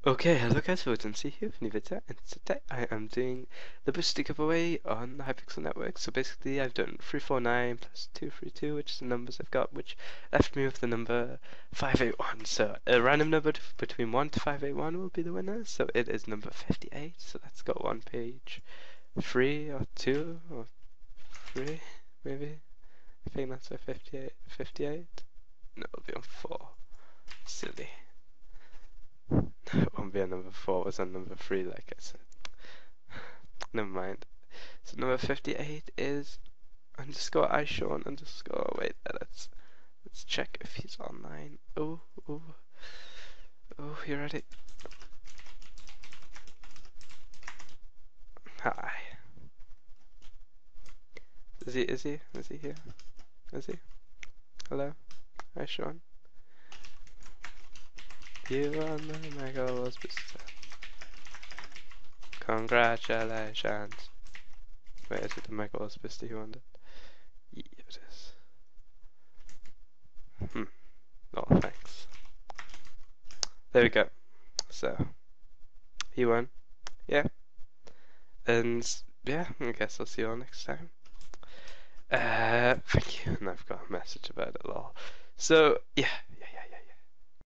Okay, hello guys, Votancy here from Nivita, and today I am doing the booster giveaway on the Hypixel network. So basically I've done 349 plus 232, which is the numbers I've got, which left me with the number 581. So a random number between 1 to 581 will be the winner, so it is number 58. So let's go on page 3 or 2 or 3, maybe. I think that's a 58. 58? No, it'll be on 4. Silly. It won't be on number 4, it was on number 3, like I said. Never mind. So number 58 is underscore iSean underscore. Wait, let's check if he's online. Oh, you ready? Hi. Is he here? Is he? Hello? iSean? You won the Mega Wars Booster. Congratulations. Wait, is it the Mega Wars Booster you wanted? Yeah, it is. Oh, thanks. There we go. So, he won. Yeah. And, yeah, I guess I'll see you all next time. Thank you. And I've got a message about it all. So, yeah,